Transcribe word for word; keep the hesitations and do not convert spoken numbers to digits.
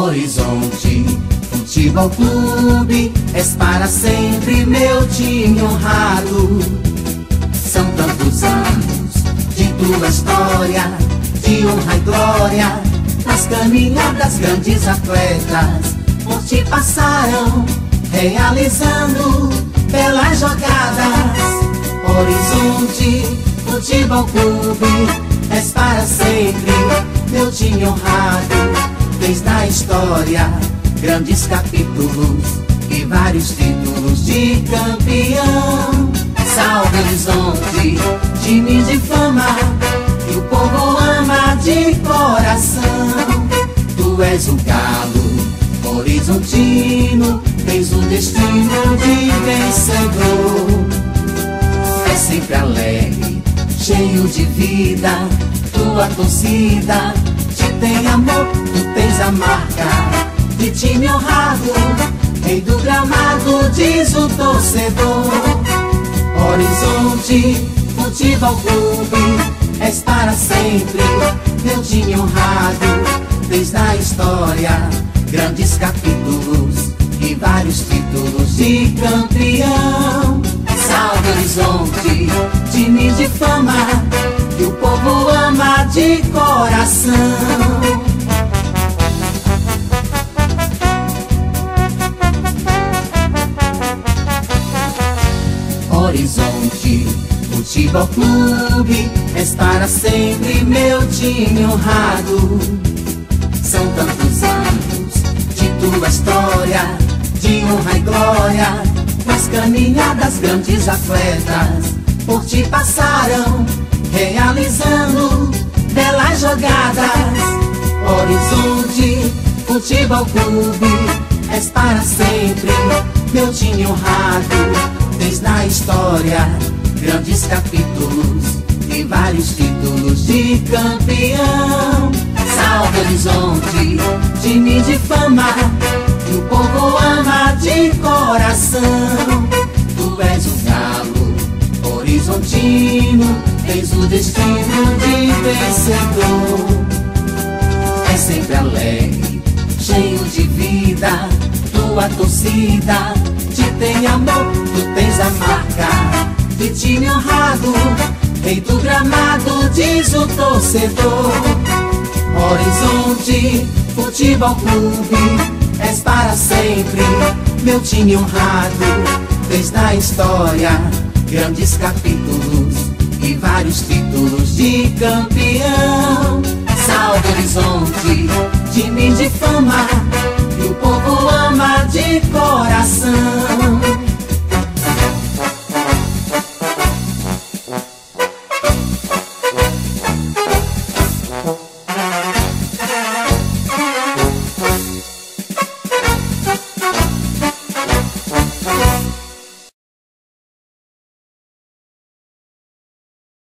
Horizonte Futebol Clube, és para sempre meu time honrado. São tantos anos de tua história, de honra e glória, nas caminhadas grandes atletas por ti passaram, realizando belas jogadas. Horizonte Futebol Clube, és para sempre meu time honrado. Desde a história, grandes capítulos e vários títulos de campeão. Salve Horizonte, time de fama, que o povo ama de coração. Tu és o galo horizontino, tens o destino de vencedor. É sempre alegre, cheio de vida, tua torcida te tem amor. Tu tens a marca de time honrado, rei do gramado, diz o torcedor. Horizonte Futebol Clube, és para sempre meu time honrado. Desde a história, grandes capítulos e vários títulos de campeão. Salve Horizonte, time de fama, que o povo ama de coração. Horizonte Futebol Clube, és para sempre meu time honrado. São tantos anos de tua história, de honra e glória, nas caminhadas grandes atletas por ti passaram, realizando belas jogadas. Horizonte Futebol Clube, és para sempre meu time honrado. Desde a história, grandes capítulos e vários títulos de campeão. Salve Horizonte, time de fama, que o povo ama de coração. Tu és o galo horizontino, tens o destino de vencedor. É sempre alegre, cheio de vida, tua torcida te tem amor. Tu tens a marca de time honrado, rei do gramado, diz o torcedor. Horizonte Futebol Clube, és para sempre meu time honrado. Desde a história, grandes capítulos e vários títulos de campeão. Salve Horizonte, time de fama,